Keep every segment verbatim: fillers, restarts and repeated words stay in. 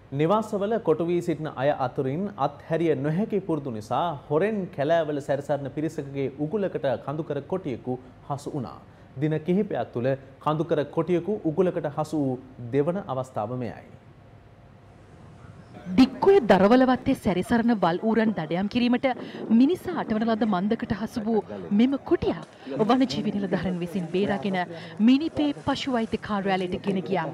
නිවාසවල කොටු වී සිටින අය අතුරින් අත්හැරිය නොහැකි පුරුදු නිසා හොරෙන් කැලෑවල සැරිසරන පිරිසකගේ උගුලකට කඳුකර කොටියෙකු හසු වුණා. දින කිහිපයක් තුළ කඳුකර කොටියෙකු උගුලකට හසු වූ දෙවන අවස්ථාව මෙයයි. දික්කොය දරවලවත්තේ සැරිසරන වල් ඌරන් දඩයම් කිරීමට මිනිසා අටවන ලද මන්දකට හසු වූ මෙම කුටිය වනජීවි නිලධාරීන් විසින් බේරාගෙන මිනිපේ පශු වෛද්‍ය කාර්යාලයට ගෙන ගියා.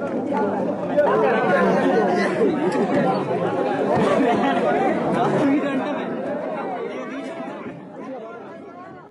Thank you.